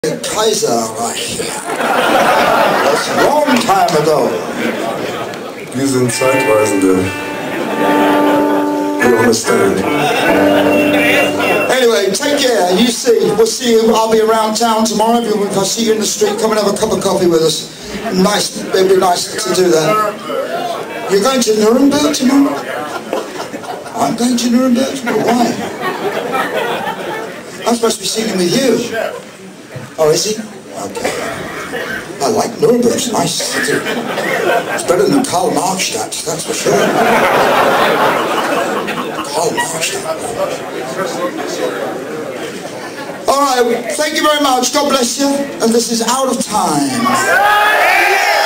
Kaiserreich. That's a long time ago. Wir sind Zeitreisende. You understand? Anyway, take care. You see, we'll see you. I'll be around town tomorrow. If I see you in the street, come and have a cup of coffee with us. Nice, it'd be nice to do that. You're going to Nuremberg tomorrow? I'm going to Nuremberg tomorrow. Why? I'm supposed to be singing with you. Oh, is he? Okay. I like Nuremberg. It's nice to do. It's better than Karl Marxstadt, that's for sure. Karl Marxstadt. All right, thank you very much. God bless you. And this is Out of Time.